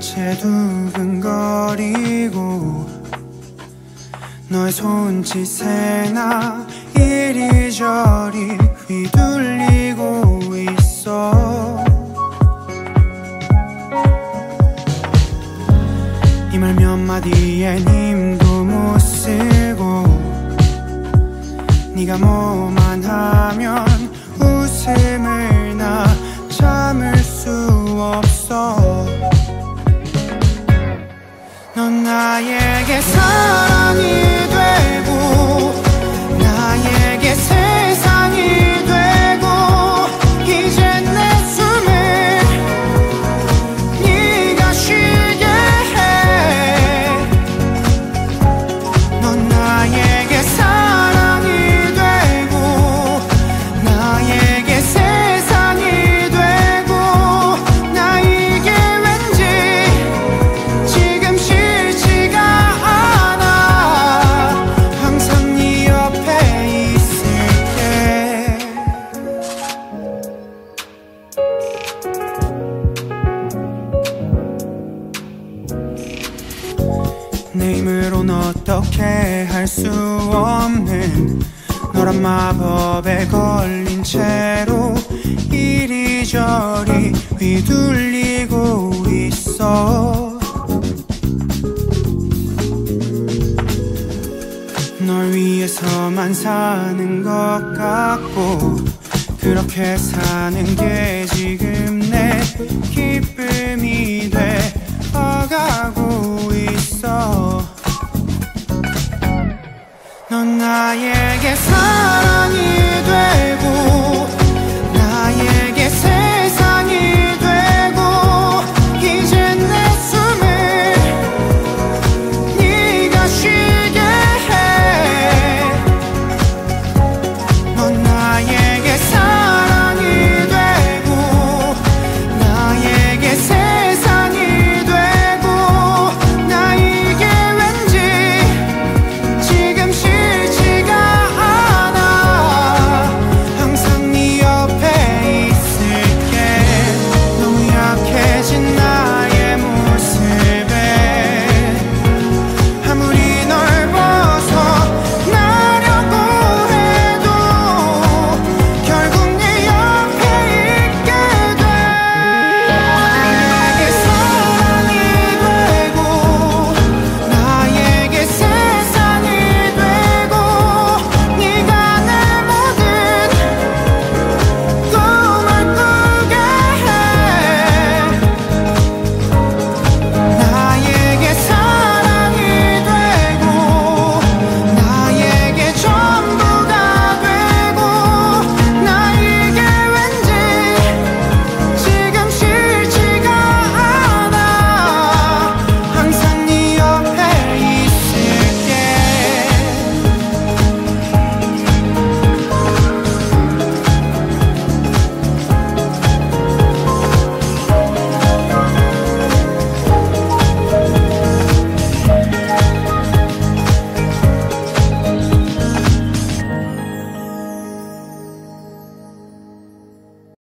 빛에 두근거리고 너의 손짓에 나 이리저리 휘둘리고 있어. 이 말 몇 마디에 힘도 못 쓰고 네가 뭐만 하면 웃음을 나 참을 수 없어. 넌 나에게 사랑이 되고 나에게 세상이 되고 이제 내 숨을 네가 쉬게 해. 넌 나에게 사랑이 되고 나에게 세상이 되고 나 이게 왠지 지금 싫지가 않아. 항상 네 옆에 있을게. 내 힘으론 어떻게 할 수 없는 너란 마법에 걸린 채로 이리저리 휘둘리고 있어. 널 위해서만 사는 것 같고 그렇게 사는 게 지금 내 기쁨이 되어가고 있어. 넌 나에게 사랑